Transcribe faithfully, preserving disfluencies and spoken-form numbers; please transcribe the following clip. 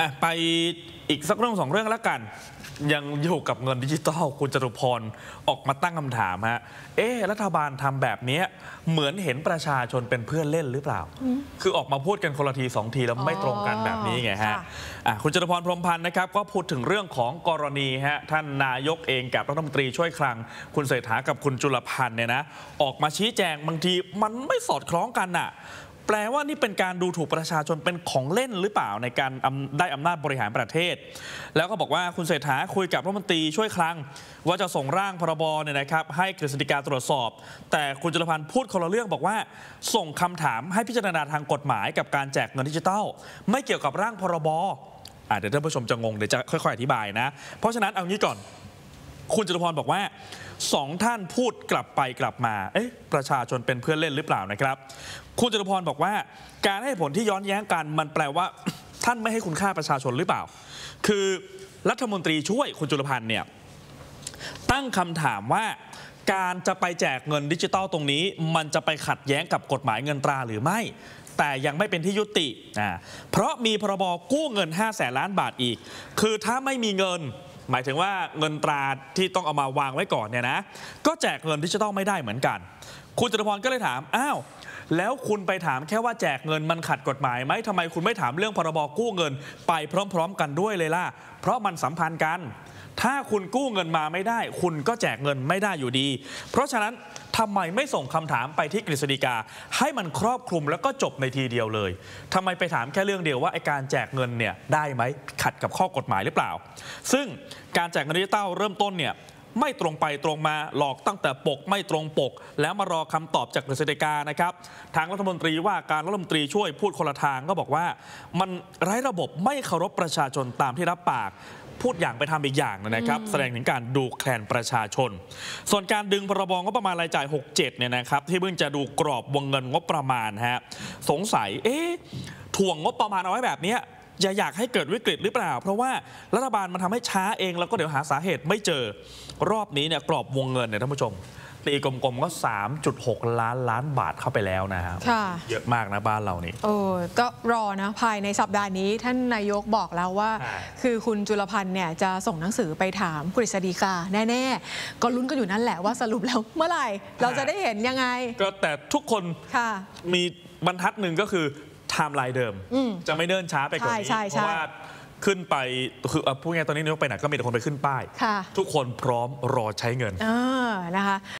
อ่ะไปอีกสักเรื่องสองเรื่องแล้วกันยังอยู่กับเงินดิจิตอลคุณจตุพรออกมาตั้งคำถามฮะเอ๊ะรัฐบาลทำแบบนี้เหมือนเห็นประชาชนเป็นเพื่อนเล่นหรือเปล่าคือออกมาพูดกันคนละทีสองทีแล้วไม่ตรงกันแบบนี้ไงฮะอ่ะคุณจตุพรพรหมพันธ์นะครับก็พูดถึงเรื่องของกรณีฮะท่านนายกเองกับรัฐมนตรีช่วยคลังคุณเศรษฐากับคุณจุลพันธ์เนี่ยนะออกมาชี้แจงบางทีมันไม่สอดคล้องกันน่ะแปลว่านี่เป็นการดูถูกประชาชนเป็นของเล่นหรือเปล่าในการได้อำนาจบริหารประเทศแล้วก็บอกว่าคุณเศรษฐาคุยกับรัฐมนตรีช่วยคลังว่าจะส่งร่างพรบเนี่ยนะครับให้กฤษฎีกาตรวจสอบแต่คุณจุลพันธ์พูดคนละเรื่องบอกว่าส่งคำถามให้พิจารณาทางกฎหมายกับการแจกเงินดิจิทัลไม่เกี่ยวกับร่างพรบอ่ะเดี๋ยวท่านผู้ชมจะงงเดี๋ยวจะค่อยๆอธิบายนะเพราะฉะนั้นเอางี้ก่อนคุณจตุพรบอกว่าสองท่านพูดกลับไปกลับมาเอ๊ะประชาชนเป็นเพื่อนเล่นหรือเปล่านะครับคุณจตุพรบอกว่าการให้ผลที่ย้อนแย้งกันมันแปลว่า ท่านไม่ให้คุณค่าประชาชนหรือเปล่าคือรัฐมนตรีช่วยคุณจุลพันธ์เนี่ยตั้งคำถามว่าการจะไปแจกเงินดิจิตอลตรงนี้มันจะไปขัดแย้งกับกฎหมายเงินตราหรือไม่แต่ยังไม่เป็นที่ยุติอ่าเพราะมีพรบกู้เงินห้าแสนล้านบาทอีกคือถ้าไม่มีเงินหมายถึงว่าเงินตราที่ต้องเอามาวางไว้ก่อนเนี่ยนะก็แจกเงินดิจิทัลไม่ได้เหมือนกันคุณจตุพรก็เลยถามอ้าวแล้วคุณไปถามแค่ว่าแจกเงินมันขัดกฎหมายไหมทำไมคุณไม่ถามเรื่องพรบกู้เงินไปพร้อมๆกันด้วยเลยล่ะเพราะมันสัมพันธ์กันถ้าคุณกู้เงินมาไม่ได้คุณก็แจกเงินไม่ได้อยู่ดีเพราะฉะนั้นทำไมไม่ส่งคำถามไปที่กฤษฎีกาให้มันครอบคลุมแล้วก็จบในทีเดียวเลยทำไมไปถามแค่เรื่องเดียวว่าไอ้การแจกเงินเนี่ยได้ไหมขัดกับข้อกฎหมายหรือเปล่าซึ่งการแจกเงินดิจิตอลเริ่มต้นเนี่ยไม่ตรงไปตรงมาหลอกตั้งแต่ปกไม่ตรงปกแล้วมารอคำตอบจากกฤษฎีกานะครับทางรัฐมนตรีว่าการรัฐมนตรีช่วยพูดคนละทางก็บอกว่ามันไร้ระบบไม่เคารพประชาชนตามที่รับปากพูดอย่างไปทำอีกอย่างนะครับแสดงถึงการดูแคลนประชาชนส่วนการดึงพรบงบประมาณรายจ่ายหกเจ็ดเนี่ยนะครับที่เพิ่งจะดูกรอบวงเงินงบประมาณฮะสงสัยเอ๊ะถ่วงงบประมาณเอาไว้แบบนี้อย่าอยากให้เกิดวิกฤตหรือเปล่าเพราะว่ารัฐบาลมันทำให้ช้าเองแล้วก็เดี๋ยวหาสาเหตุไม่เจอรอบนี้เนี่ยกรอบวงเงินเนี่ยท่านผู้ชมตีกลมๆก็ สามจุดหก ล้านล้านบาทเข้าไปแล้วนะครับเยอะมากนะบ้านเรานี่โอ้ก็รอนะภายในสัปดาห์นี้ท่านนายกบอกแล้วว่าคือคุณจุลพันธ์เนี่ยจะส่งหนังสือไปถามกฤษฎีกาแน่ๆก็ลุ้นกันอยู่นั่นแหละว่าสรุปแล้วเมื่อไหร่เราจะได้เห็นยังไงก็แต่ทุกคนมีบรรทัดหนึ่งก็คือไทม์ไลน์เดิมจะไม่เดินช้าไปกว่านี้เพราะว่าขึ้นไปคือพูดง่ายตอนนี้นายกไปไหนก็มีแต่คนไปขึ้นป้ายทุกคนพร้อมรอใช้เงินเออนะคะ